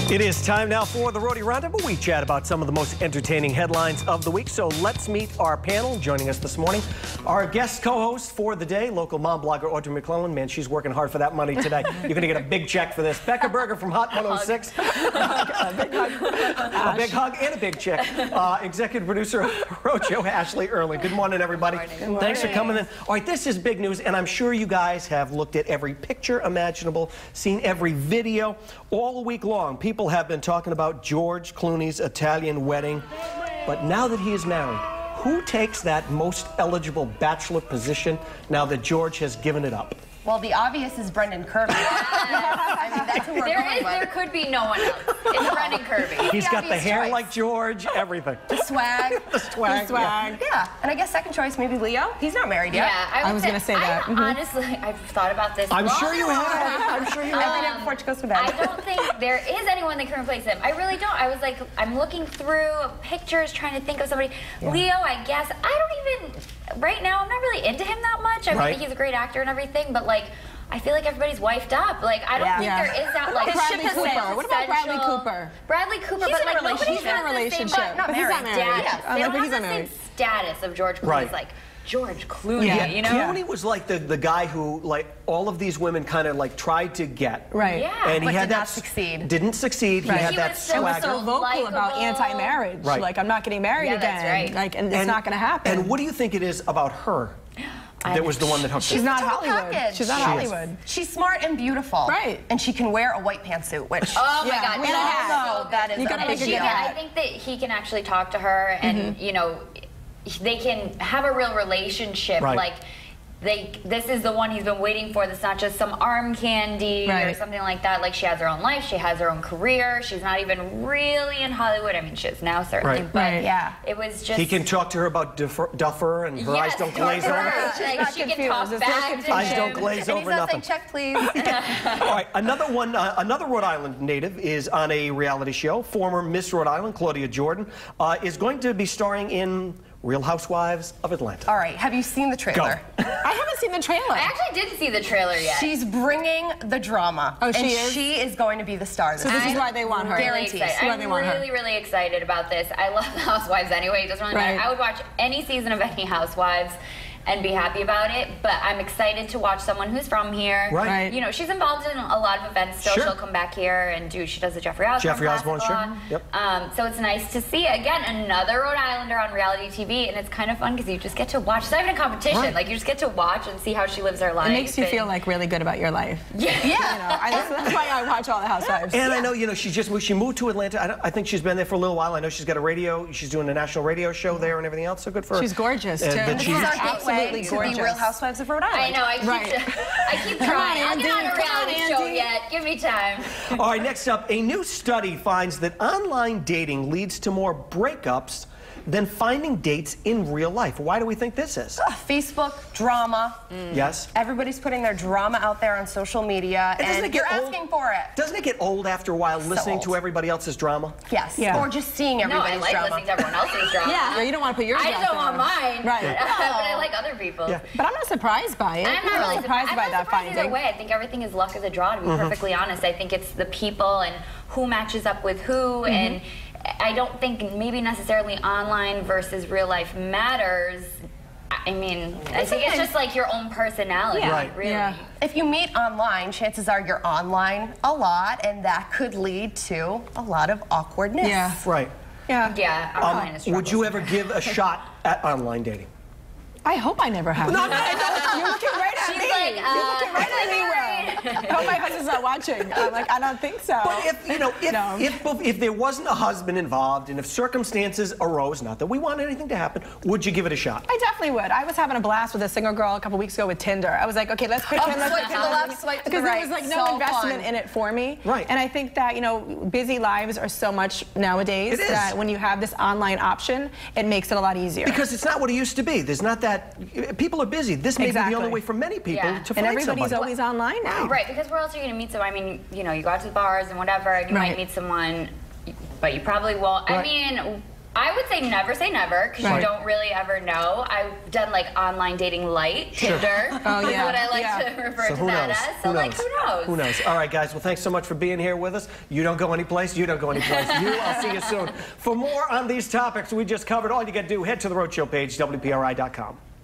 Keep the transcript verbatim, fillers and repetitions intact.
It is time now for the Rhody Roundup, where we chat about some of the most entertaining headlines of the week. So let's meet our panel. Joining us this morning, our guest co-host for the day, local mom blogger Audrey McClelland. Man, she's working hard for that money today. You're going to get a big check for this. Bekah Berger from Hot one oh six. A big hug. A big hug and a big check. Uh, executive producer of Rhode Show, Ashley Erling. Good morning, everybody. Good morning. Thanks for coming in. All right, this is big news, and I'm sure you guys have looked at every picture imaginable, seen every video all week long. People have been talking about George Clooney's Italian wedding, but now that he is married, who takes that most eligible bachelor position now that George has given it up? Well, the obvious is Brendan Kirby. I mean, that's who we're there going is, with. There could be no one else. It's Brendan Kirby. He's the got the obvious hair choice. like George, everything. The swag. The swag. The swag. Yeah. yeah. And I guess second choice, maybe Leo. He's not married yet. Yeah, I, I was going to say that. I, mm-hmm. Honestly, I've thought about this. I'm long sure you have. I'm sure you have. Every night before she goes to bed. I don't think there is anyone that can replace him. I really don't. I was like, I'm looking through pictures, trying to think of somebody. Yeah. Leo, I guess. I don't even, right now, I'm not really into him that much. I right. think he's a great actor and everything, but like, I feel like everybody's wifed up. Like, I don't yeah. think yeah. there is that, like, Bradley ship Cooper. What about Bradley Cooper? Bradley Cooper, He's but in a like, nobody's relationship. got the relationship. same, But but not he's married. not married. status. Yeah. They I don't think have he's the not same married. status of George Clooney. Right. It's like, George Clooney, Yeah. you know? Clooney was like the, the guy who, like, all of these women kind of, like, tried to get. Right. Yeah. And he But had did that, not succeed. Didn't succeed. Right. He had He that was so- It was swagger. so vocal Likeable. about anti-marriage. Right. Like, I'm not getting married Yeah, again. that's right. Like, and it's And- not going to happen. And what do you think it is about her that was the one that hooked She's him? not total Hollywood. package. She's not She is. Hollywood. She's smart and beautiful. Right. And she can wear a white pantsuit, which, Oh my Yeah, God! and a no, hat. so that is You gotta a make big a deal. good Yeah, hat. I think that he can actually talk to her, and you know, they can have a real relationship. Right. Like, they, this is the one he's been waiting for. That's not just some arm candy or Right. something like that. Like, she has her own life. She has her own career. She's not even really in Hollywood. I mean, she is now certainly, Right. but Right. Yeah. it was just. He can talk to her about Duffer, Duffer and her Yes, eyes don't glaze over. Like, not she can confused. talk It's so back to confusing. Eyes him. don't glaze And he's over not nothing. saying, check, please. All right, another one, uh, another Rhode Island native is on a reality show. Former Miss Rhode Island, Claudia Jordan, uh, is going to be starring in Real Housewives of Atlanta. All right, have you seen the trailer? Go. I haven't seen the trailer. I actually didn't see the trailer yet. She's bringing the drama. Oh, she and is? she is going to be the star this So this is season. why they want her. Really Guaranteed. excited. This is why I'm they want her. really, really excited about this. I love the Housewives anyway. It doesn't really matter. Right. I would watch any season of any Housewives and be happy about it, but I'm excited to watch someone who's from here. Right. Right. You know, she's involved in a lot of events still. Sure. She'll come back here and do, she does the Jeffrey Osborne Jeffrey Osborne, classic sure. law. Yep. Um, so it's nice to see, again, another Rhode Islander on reality T V, and it's kind of fun because you just get to watch. It's not even a competition. Right. Like, you just get to watch and see how she lives her life. It makes you and- feel like really good about your life. Yeah. You know, I, that's, that's why I watch all the Housewives. And I know, you know, she just moved, she moved to Atlanta. I, don't, I think she's been there for a little while. I know she's got a radio, she's doing a national radio show there and everything else, so good for her. She's gorgeous, Uh, too. that This she's- is our absolutely gateway to gorgeous. the Real Housewives of Rhode Island. I know, I keep, Right. I keep Come trying. on, I'll get on Andy, a come on, reality show Andy. yet. Give me time. All right, next up, a new study finds that online dating leads to more breakups than finding dates in real life. Why do we think this is? Facebook drama. Yes? Everybody's putting their drama out there on social media, And doesn't and it get you're old? asking for it. Doesn't it get old after a while listening old. to everybody else's drama? Yes. Yeah. Or just seeing No, I everybody's like drama. listening to everyone else's drama. Yeah, you don't want to put yours I out just don't there. want mine. Right. but I like other people's. Yeah. But I'm not surprised by it. I'm not really surprised I'm by not that surprised finding. either way. I think everything is luck of the draw, to be perfectly honest. I think it's the people and who matches up with who, and I don't think maybe necessarily online versus real life matters. I mean, I think it's just like your own personality, Yeah. Right. really. Yeah. If you meet online, chances are you're online a lot, and that could lead to a lot of awkwardness. Yeah. Right. Yeah. Yeah, Um, online is would you troublesome. ever give a shot at online dating? I hope I never have. No, no, no. You're looking right at She's me. like, You're uh, looking right at me. Will. I hope my husband's not watching. I'm like, I don't think so. But if, you know, if, No. if, if there wasn't a husband involved and if circumstances arose, not that we want anything to happen, would you give it a shot? I definitely would. I was having a blast with a single girl a couple weeks ago with Tinder. I was like, okay, let's pretend Oh, let's swipe to the pretend- left, swipe to the because there right. was like no So investment fun. in it for me. Right. And I think that, you know, busy lives are so much nowadays It is. that when you have this online option, it makes it a lot easier. Because it's not what it used to be. There's not that, people are busy. This may be Exactly. the only way for many people Yeah. to and find everybody's somebody. always online now. Right, because where else are you going to meet someone? I mean, you know, you go out to the bars and whatever, and you Right. might meet someone, but you probably won't. I Right. mean, I would say never say never, because Right. you don't really ever know. I've done like online dating light, Tinder. Oh, is yeah. what I like Yeah. to refer So to who that knows? as. So Who like, knows? who knows? Who knows? All right, guys. Well, thanks so much for being here with us. You don't go anyplace. You don't go anyplace. You. I'll see you soon. For more on these topics we just covered, all you got to do, head to the Rhode Show page, W P R I dot com.